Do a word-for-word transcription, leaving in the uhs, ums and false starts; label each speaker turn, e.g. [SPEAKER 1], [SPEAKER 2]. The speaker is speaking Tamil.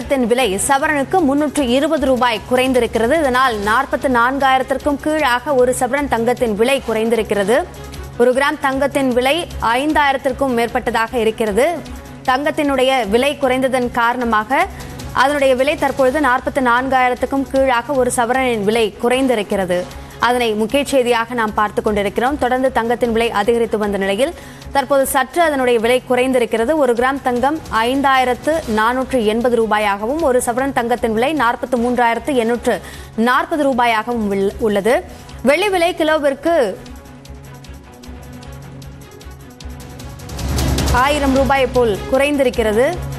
[SPEAKER 1] தங்கத்தின் விலை சவரனுக்கு முன்னூற்று இருபது ரூபாய் குறைந்திருக்கிறது. இதனால் நாற்பத்தி நான்காயிரத்திற்கும் கீழாக ஒரு சவரன் தங்கத்தின் விலை குறைந்திருக்கிறது. ஒரு கிராம் தங்கத்தின் விலை ஐந்தாயிரத்திற்கும் மேற்பட்டதாக இருக்கிறது. தங்கத்தினுடைய விலை குறைந்ததன் காரணமாக அதனுடைய விலை தற்பொழுது நாற்பத்தி நான்காயிரத்துக்கும் கீழாக ஒரு சவரனின் விலை குறைந்திருக்கிறது. அதனை முக்கிய செய்தியாக நாம் பார்த்துக் கொண்டிருக்கிறோம். தொடர்ந்து தங்கத்தின் விலை அதிகரித்து வந்த நிலையில் தற்போது சற்று அதனுடைய விலை குறைந்திருக்கிறது. ஒரு கிராம் தங்கம் ஐந்தாயிரத்து நானூற்று எண்பது ரூபாயாகவும் ஒரு சவரன் தங்கத்தின் விலை நாற்பத்தி மூன்றாயிரத்து எண்ணூற்று நாற்பது ரூபாயாகவும் உள்ளது. வெள்ளி விலை கிலோவிற்கு ஆயிரம் ரூபாய் போல் குறைந்திருக்கிறது.